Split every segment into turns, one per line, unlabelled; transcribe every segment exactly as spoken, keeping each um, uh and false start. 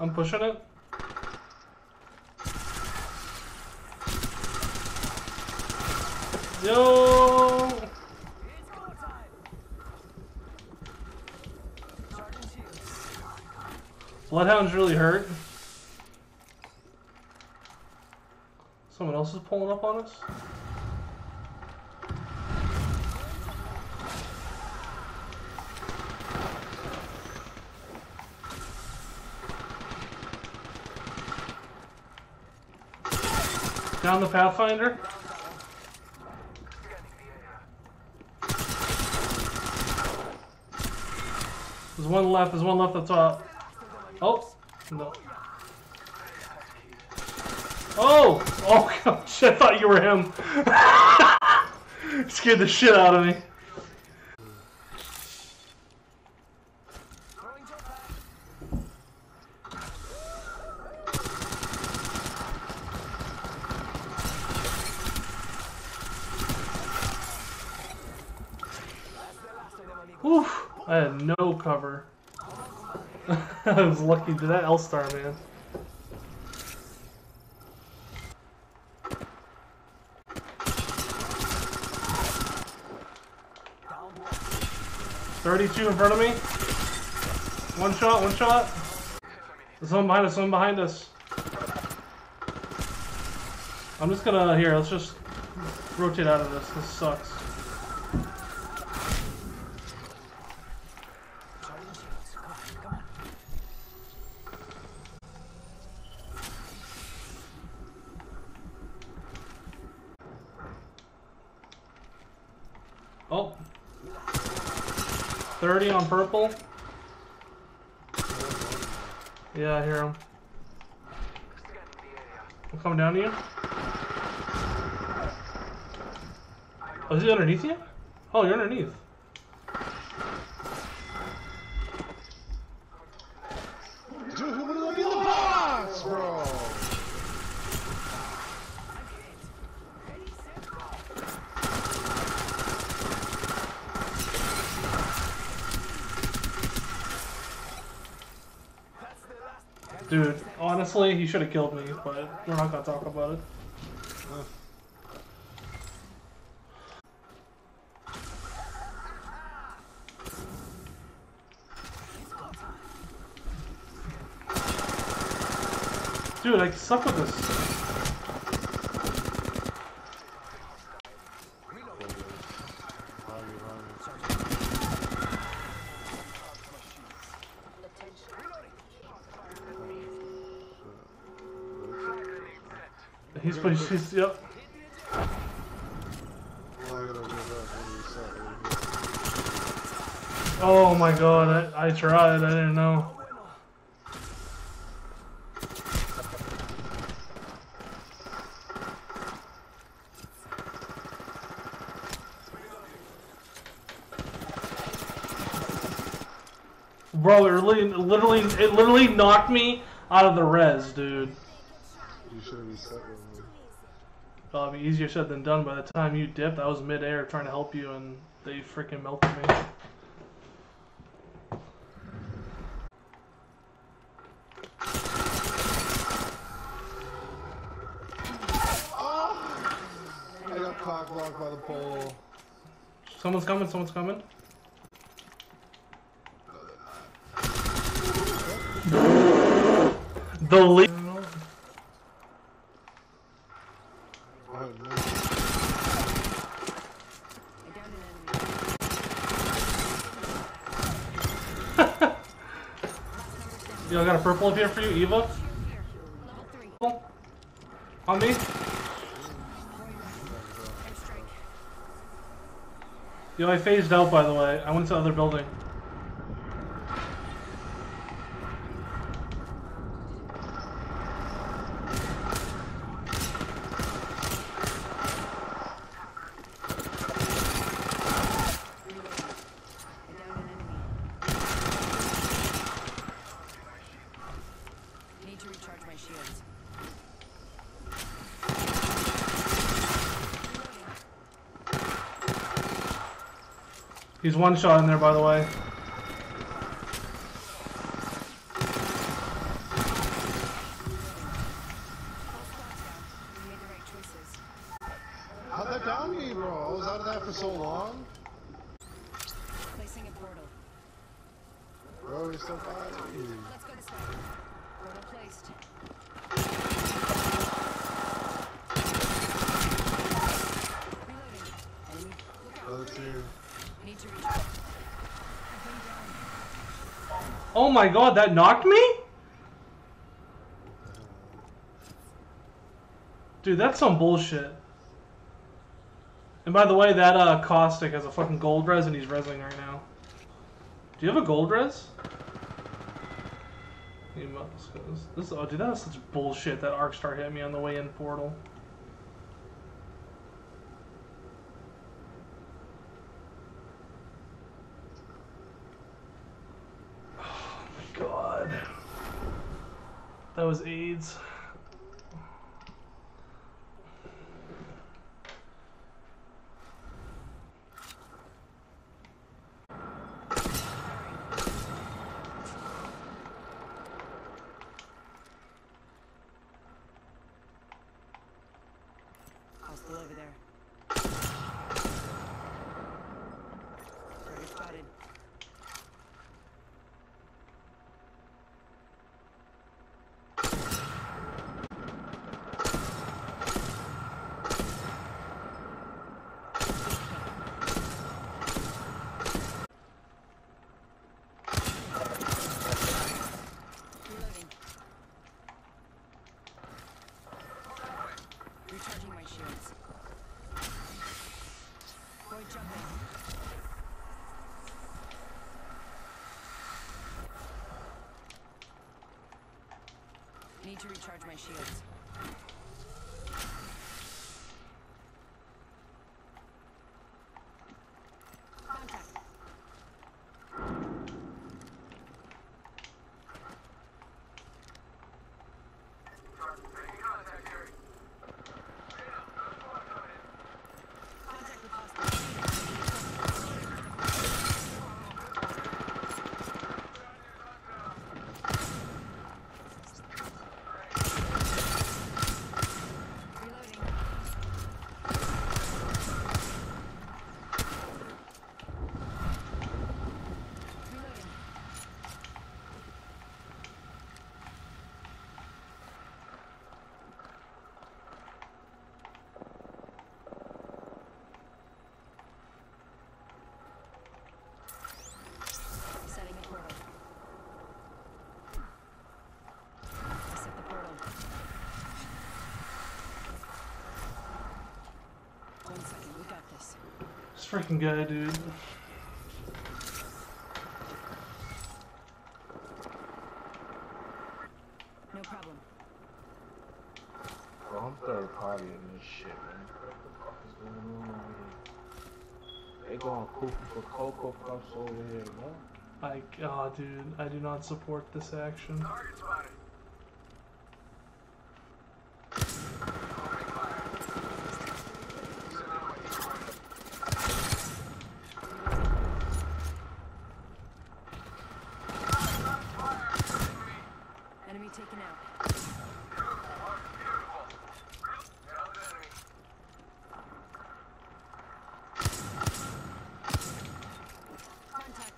I'm pushing it. Yo! Bloodhound's really hurt. Someone else is pulling up on us. Down the Pathfinder. There's one left, there's one left at the top. Oh! No. Oh! Oh gosh, I thought you were him. Scared the shit out of me. Oof, I had no cover. I was lucky to that L-Star, man. thirty-two in front of me. One shot, one shot. There's someone behind us, someone behind us. I'm just gonna, here, let's just rotate out of this. This sucks. Oh. thirty on purple. Yeah, I hear him. I'm coming down to you. Oh, is he underneath you? Oh, you're underneath.
Dude, who would have been the boss, bro?
Dude, honestly, he should have killed me, but we're not gonna talk about it. Dude, I suck with this. He's he's, he's yep. Oh my god, I, I tried, I didn't know. Bro, it really, literally, it literally knocked me out of the res, dude.
You should have reset with me.
Well, it'd be easier said than done. By the time you dipped, I was mid-air trying to help you, and they freaking melted me.
Oh! I got cock blocked by the pole.
Someone's coming, someone's coming. The lead. Yo, I got a purple up here for you, Eva. On me. Yo, I phased out, by the way. I went to the other building. He's one shot in there, by the way.
Setting a portal.
Bro, it's so bad.
Let's go this way. Portal placed. Reloading. Enemy. Look out.
Other two.
Need to reach out.
Oh my god, that knocked me? Dude, that's some bullshit. And by the way, that uh, Caustic has a fucking gold res and he's resing right now. Do you have a gold res? He must, cause this, oh dude, that was such bullshit. That arc star hit me on the way in portal. Oh my god. That was AIDS.
Hostile over there. Target spotted. Reloading. Recharging my shields. Boy jumping. Need to recharge my shields. Contact. Contact with hostile. Reloading. Reloading. Setting a portal. Set the portal. One second, we got this.
This freaking guy, dude.
No problem.
Bro, I'm third party in this shit, man. What the fuck is going on over here? They going cuckoo for Cocoa Puffs over here, man.
I, oh dude, I do not support this action.
Target spotted.
Enemy taken out. Contact.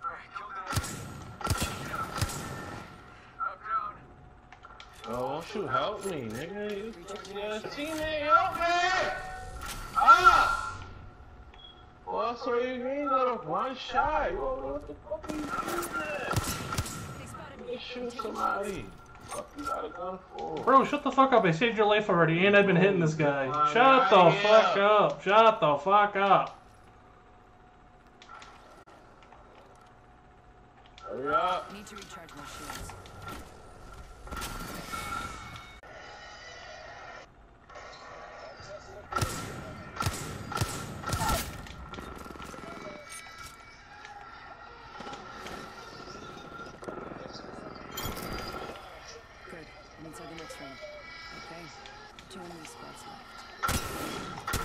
Oh, won't you help me, nigga? You pussy ass teammate, help me! Ah! Well, I saw you green out of one shot. Yo, what the fuck are you doing there?
They spotted
You
me.
shoot somebody. Fuck you got a gun for?
Bro, shut the fuck up. I saved your life already, and I've been hitting this guy. Shut the fuck up. Shut the fuck up.
Hurry up.
Need to recharge my shields. Good. I'm inside the next room. Okay. Two enemy squads left.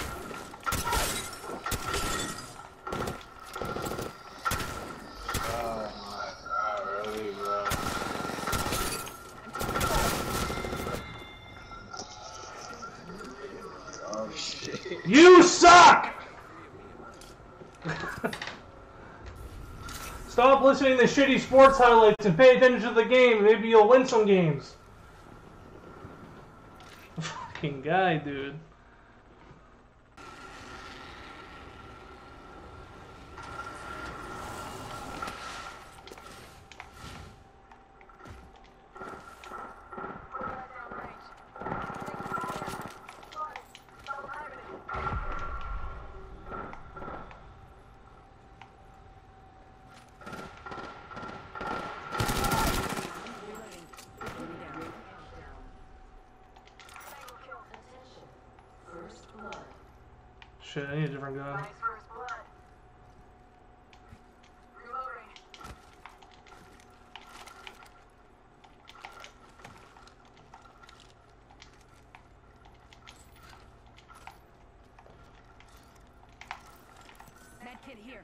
Oh my god, really, bro.
Stop listening to shitty sports highlights and pay attention to the game. Maybe you'll win some games. Fucking guy, dude. Shit, I need a different gun.
Nice first blood. Reloading.
Med kit here.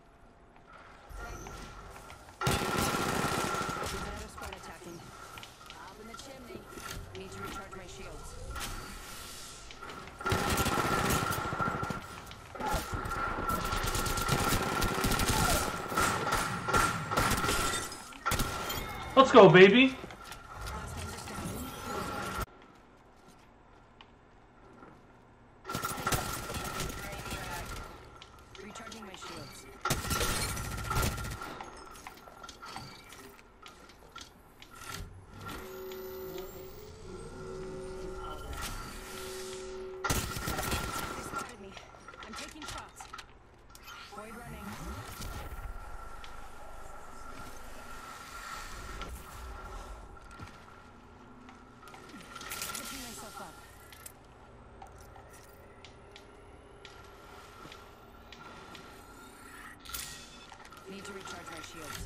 Another squad attacking. Up in the chimney. Need to recharge my shields.
Let's go, baby.
Recharging my shields. They spotted me. I'm taking shots. Void running. Picking myself up. Need to recharge my shields.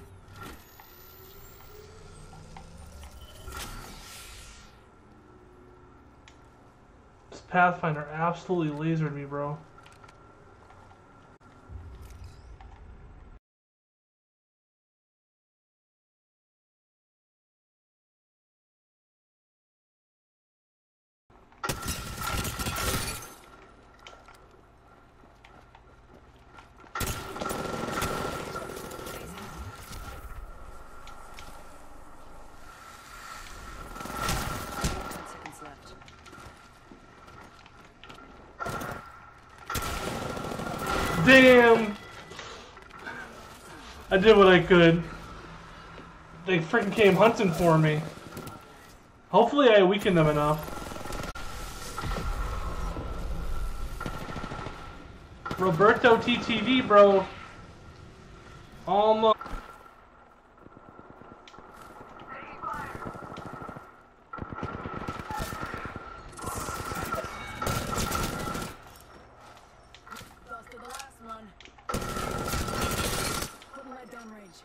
This Pathfinder absolutely lasered me, bro.
Ten seconds left.
Damn! I did what I could. They freaking came hunting for me. Hopefully I weakened them enough. Roberto T T V, bro. Almost.
Close to the last one. Putting my down range.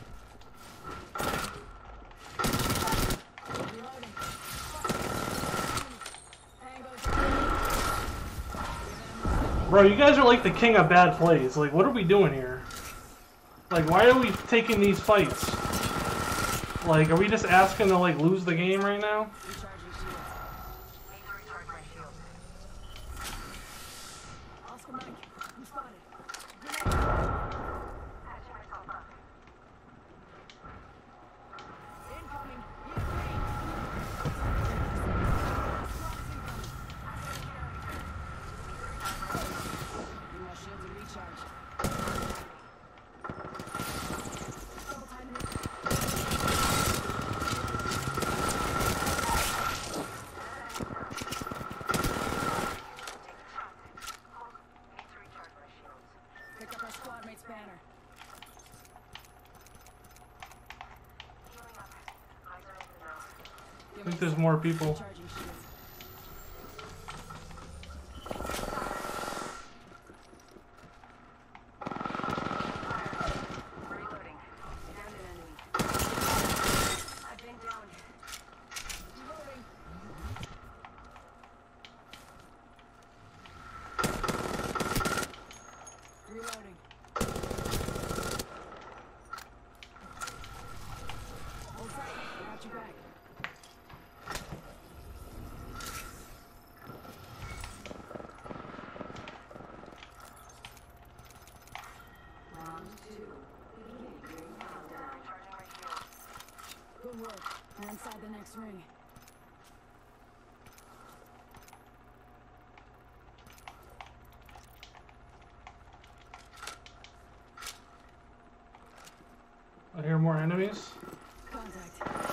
Reloading. Tango.
Bro, you guys are like the king of bad plays. Like, what are we doing here? Like, why are we taking these fights? Like, are we just asking to, like, lose the game right now?
Recharging shields.
Need to recharge my shield.
Oscar Mike, I'm spotted.
Patching myself up.
Incoming. Give my shields a recharge. Double timing it.
Need to recharge my shields.
Pick up our squad mate's banner.
Healing up. Eyes are open now.
I think there's more people.
Recharging shields.
Reloading. Down an enemy. I've been downed.
Reloading. Reloading. Hold tight. I got your back. work. We're inside the next ring.
I hear more enemies.
Contact.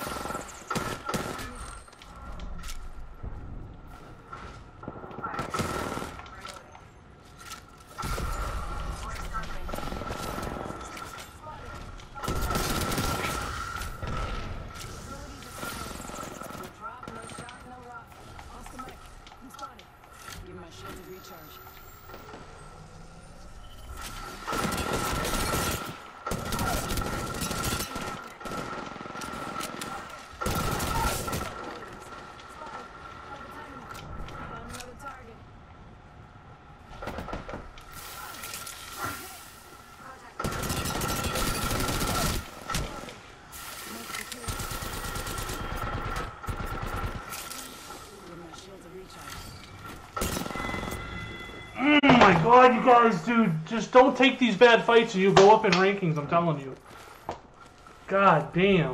Oh my god, you guys, dude, just don't take these bad fights and you go up in rankings, I'm telling you. God damn.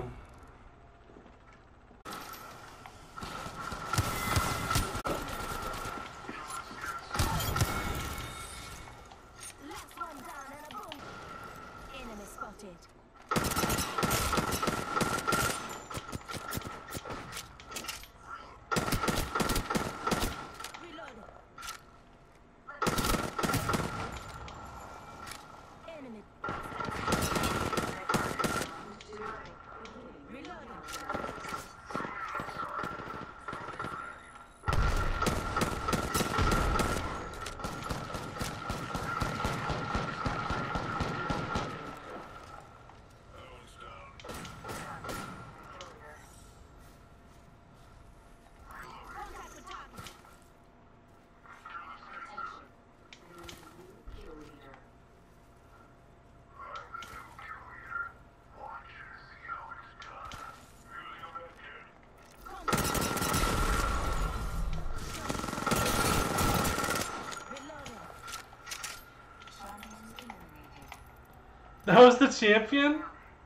Last one down and a boom. Enemy spotted. Reload. Enemy. Reloading. Contact with target.
That was the champion?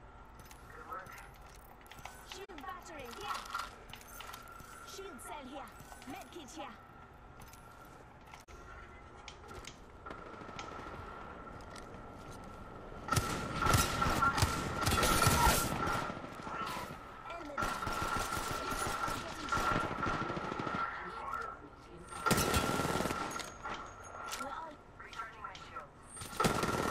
Shield battery here. Shield cell here. Medkit here. Enemy down. We're all recharging my shield.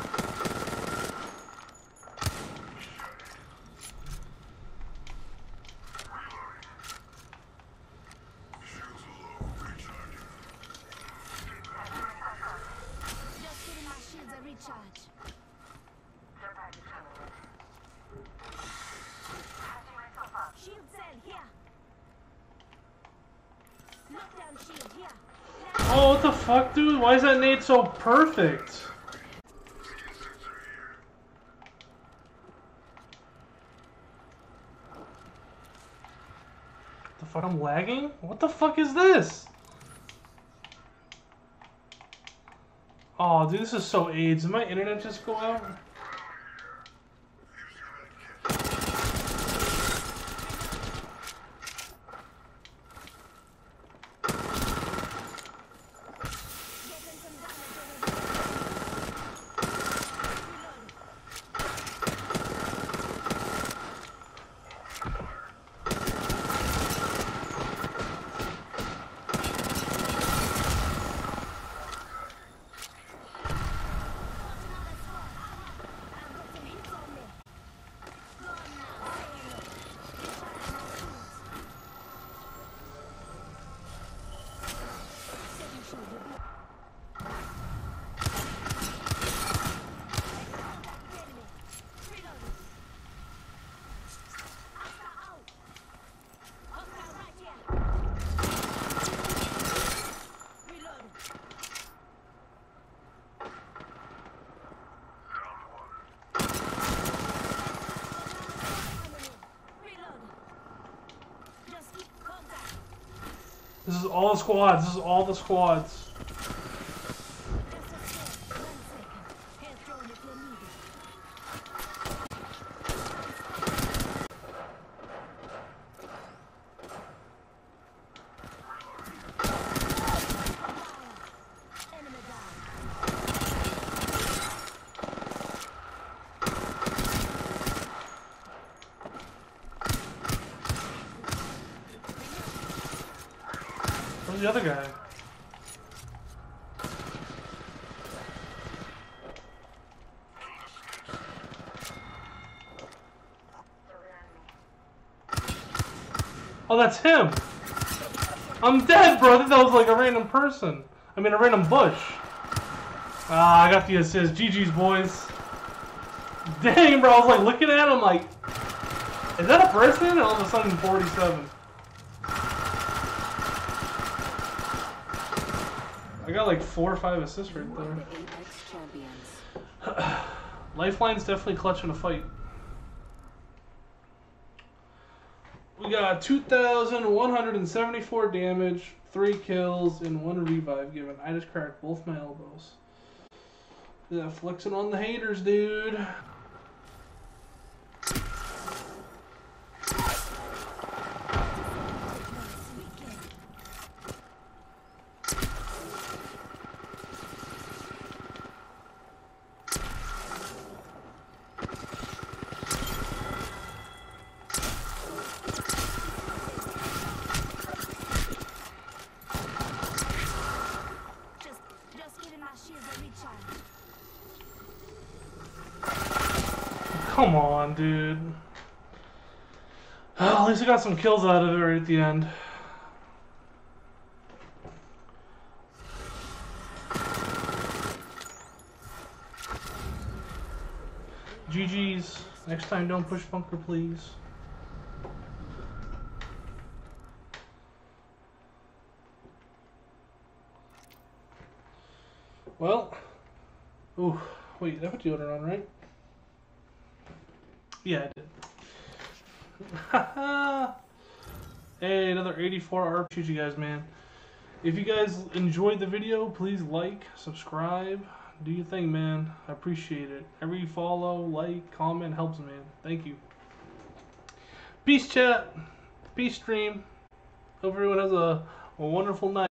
Just giving my shields a recharge. Shield cell here. Knockdown shield here.
Oh, what the fuck, dude? Why is that nade so perfect? The fuck, I'm lagging? What the fuck is this? Oh, dude, this is so AIDS. Did my internet just go out?
Getting some damage over
This is all the squads. This is all the squads. Where's the other guy? Oh, that's him! I'm dead, bro! I think that was like a random person. I mean, a random bush. Ah, I got the assist. G G's, boys. Dang, bro, I was like looking at him like, is that a person? And all of a sudden, forty-seven. I got like four or five assists right there. Lifeline's definitely clutch in a fight. We got two thousand one hundred seventy-four damage, three kills, and one revive given. I just cracked both my elbows. Yeah, flexing on the haters, dude. Come on, dude. Oh, at least I got some kills out of it right at the end. G G's. Next time, don't push bunker, please. Well. Ooh. Wait, I put deodorant on, right? Yeah, I did. Hey, another eighty-four R P G, guys, man. If you guys enjoyed the video, please like, subscribe, do your thing, man. I appreciate it. Every follow, like, comment helps, man. Thank you. Peace, chat. Peace, stream. Hope everyone has a, a wonderful night.